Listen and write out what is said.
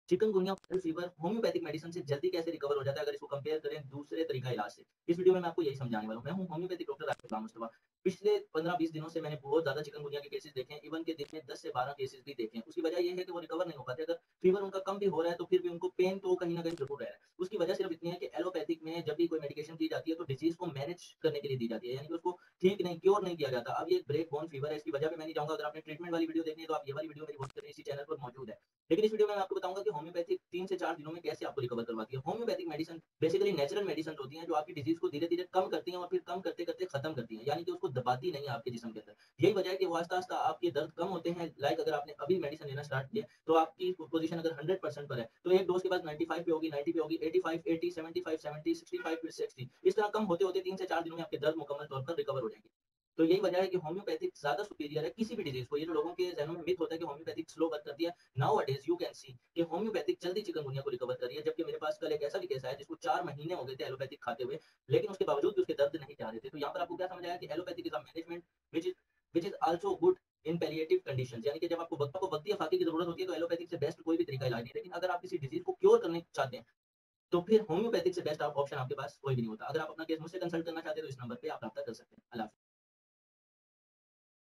Chikungunya viral fever homeopathic medicine से जल्दी कैसे रिकवर हो जाता है अगर इसको कंपेयर करें दूसरे तरीका इलाज से। इस वीडियो में मैं आपको यही समझाने वाला हूँ। मैं हूँ होम्योपैथिक डॉक्टर राकेश गुलाम मुस्तफा। पिछले 15-20 दिनों से मैंने बहुत ज़्यादा चिकनगुनिया के केसेस देखे हैं, इवन के दिन में 10 से 12 केसेस भी देखे हैं। उसकी वजह ये है कि वो रिकवर नहीं हो पाते। अगर फीवर उनका कम भी हो रहा है तो फिर भी उनको पेन तो कहीं न कहीं ज़रूर रह रहा है। उसकी वजह सिर्फ इतनी है कि एलोपैथिक में जब भी कोई मेडिकेशन दी जाती है तो डिजीज़ को मैनेज करने के लिए दी जाती है, यानी कि उसको ठीक नहीं, क्योर नहीं किया जाता। अब ये एक ब्रेक बोन फीवर है, इसकी वजह पे मैं नहीं जाऊँगा। अगर आपने ट्रीटमेंट वाली वीडियो देखनी है तो आप ये वाली वीडियो मेरी वॉच करें, इसी चैनल पर मौजूद है। लेकिन इस वीडियो में मैं आपको बताऊँगा कि होम्योपैथिक 3 से 4 दिनों में कैसे आपको रिकवर करवाती है। Homeopathic medicine basically natural medicine होती हैं जो आपकी डिजीज़ को धीरे-धीरे कम करती हैं और फिर कम करते-करते खत्म करती हैं, यानी कि उसको दबाती नहीं है आपके जिस्म के अंदर। यही वजह है कि वो आहिस्ता-आहिस्ता आपके दर्द कम होते हैं। लाइक अगर आपने अभी मेडिसिन लेना स्टार्ट किया तो आपकी पोज़ीशन अगर 100% पर है, तो एक डोज़ के बाद 95 पे होगी, 90 पे होगी, 85, 80, 75, 70, 65 फिर 60, इस तरह कम होते-होते 3 से 4 दिनों में आपके दर्द मुकम्मल तौर पर रिकवर हो जाएँगे। तो यही वजह है कि होम्योपैथिक ज़्यादा सुपीरियर है किसी भी डिज़ीज़ को। ये जो लोगों के ज़हनों में मिथ होता है कि होम्योपैथिक स्लो वर्क करती है, nowadays you can see कि होम्योपैथिक जल्दी चिकनगुनिया को रिकवर कर रही है। जबकि मेरे पास कल एक ऐसा भी केस आया जिसको 4 महीने हो गए थे एलोपैथिक खाते हुए, लेकिन उसके बावजूद भी उसके दर्द नहीं जा रहे थे। तो यहाँ पर आपको क्या समझ आया कि allopathic is a management which is also good in palliative conditions, यानी कि जब आपको वक़्ती आफ़ाक़ी की ज़रूरत होती है तो एलोपैथिक से बेस्ट कोई भी तरीका इलाज नहीं है। लेकिन अगर आप किसी डिज़ीज़ को क्योर करने चाहते हैं, तो फिर होम्योपैथिक से बेस्ट ऑप्शन आपके पास कोई भी नहीं होता। अगर आप अपना केस मुझसे कंसल्ट करना चाहते हैं तो इस नंबर पे आप राब्ता कर सकते हैं। अल्लाह हाफ़िज़।